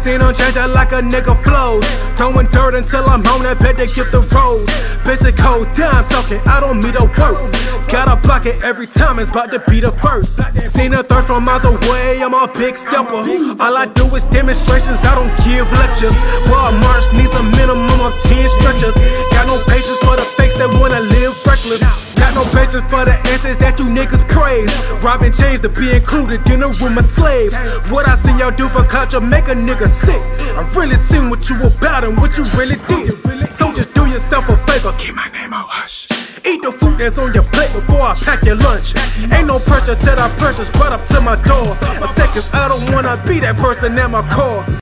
seen them changing like a nigga flows. Throwing dirt until I'm on that bed to get the rose. Basic code down talking, I don't meet a word. Gotta block it every time, it's about to be the first. Seen a thirst from miles away, I'm a big stepper. All I do is demonstrations, I don't give lectures. Walmart needs a minimum of 10 stretchers. Got no patience for the fakes that wanna live reckless. Got no patience for the answers that you niggas praise. Robbing chains to be included in a room of slaves. What I seen y'all do for culture make a nigga sick. I really seen what you about and what you really did. So just do yourself a favor, keep my name out hush. Eat the food that's on your plate before I pack your lunch. Ain't no pressure till that pressure's brought up to my door. Upset cause I don't wanna be that person at my core.